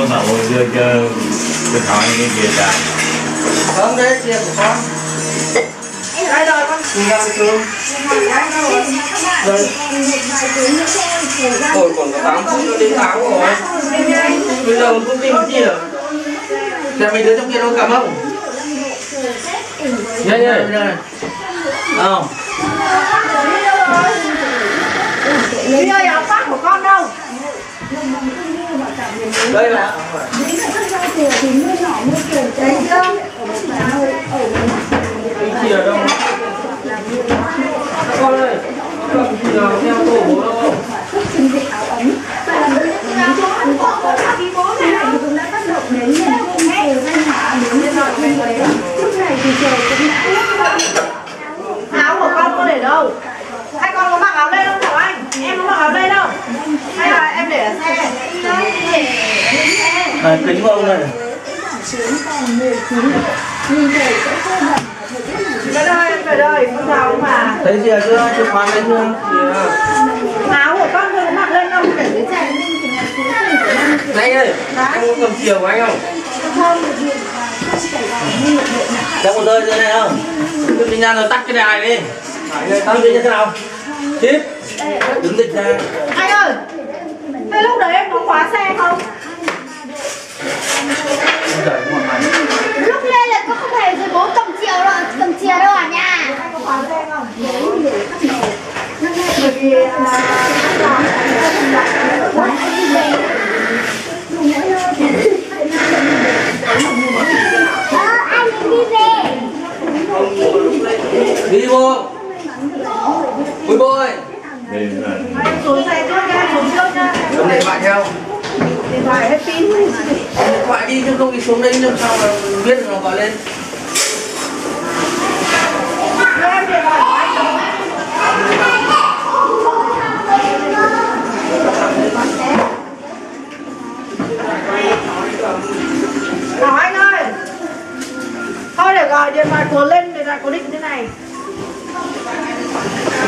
con nào đưa cho tôi hỏi cái kia ra. Không đấy, tiền của con. Đây rồi con. Làm cơm. Rồi. Ôi còn có 8 phút nữa đến 8 rồi. Bây giờ mình không tìm chi rồi. Xem mấy đứa trong kia đâu cầm không? Nhanh nhanh bây giờ này. Không. Đi ơi, áo khoác của con đâu? Đây là. Chia đâu? Con ơi, con chia theo tổ bố đâu không? Áo của con có để đâu? Hai con có mặc áo lên không Thảo Anh? Em có mặc áo lên không? Hay là em để ở xe? Này, kính của ông này. Về đây, con Thảo mà. Thấy gì chưa? Chụp khoan đấy chưa? Áo của con có mặc lên không? Để dưới xe. Này ơi, anh có cầm chiều của anh không? Trong một rơi dưới này không? Cứ đi ra rồi tắt cái đài đi. Tắt đi như thế nào? Tiếp. Đứng dịch ra. Anh ơi, thế lúc đấy em có khóa xe không? Lúc lên là con không hề rồi bố cầm chìa đâu à nha. Anh có khóa xe không? Anh đi về. Đi vô. Bùi bôi. Đây là Anh xuống xe trước nha, xuống trước nha. Cầm điện thoại theo. Điện thoại hết pin. Điện thoại đi chứ không thì xuống đây làm sao mà biết được nó gọi lên. Đưa em điện thoại của anh đâu? Bảo anh ơi, thôi để gọi điện thoại của lên điện thoại cố định thế này.